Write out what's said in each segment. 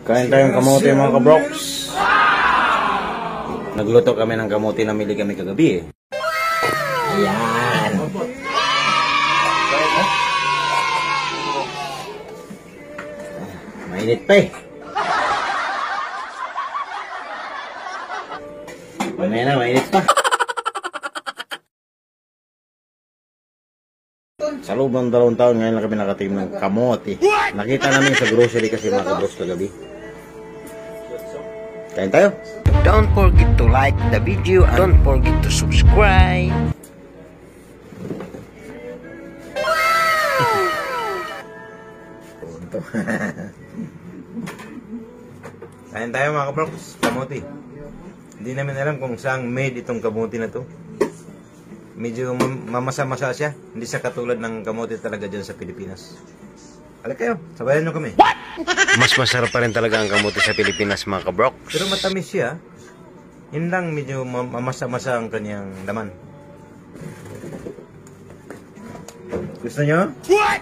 Kain tayong kamote mga kabroks. Nagluto kami ng kamote na mili kami kagabi eh. Ayan. Mainit pa eh. Mamaya na, mainit pa. Sa loob ng 2 taon, ngayon lang kami nakatim ng kamote. Nakita namin sa grocery kasi mga kabroks kagabi. Kain tayo. Don't forget to like the video and don't forget to subscribe. Kain tayo mga kabroks, kamote. Hindi namin alam kung saan made itong kamote na to. Medyo mamasa-masa siya. Hindi siya katulad ng kamote talaga dyan sa Pilipinas. Halika kayo, sabayan nyo kami. Mas masarap pa rin talaga ang kamote sa Pilipinas mga kabroks. Pero matamis siya. Yun lang, medyo mamasa-masa ang kanyang laman. Gusto nyo? What?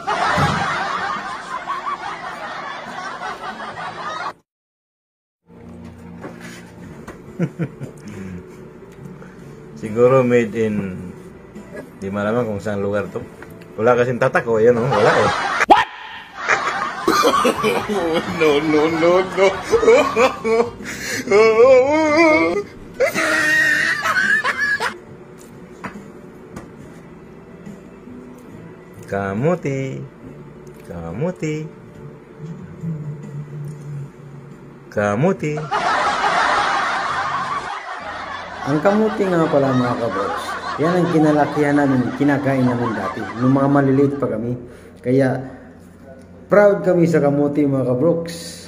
Siguro made in, di malaman kung saan lugar to. Wala kasing tatak o, yan o, wala eh. What? No, no, no, no. Kamote, kamote, kamote. Ang kamuti nga pala mga kabroks, yan ang kinalakihan namin, kinakain namin dati, nung mga maliliit pa kami. Kaya proud kami sa kamuti mga kabroks.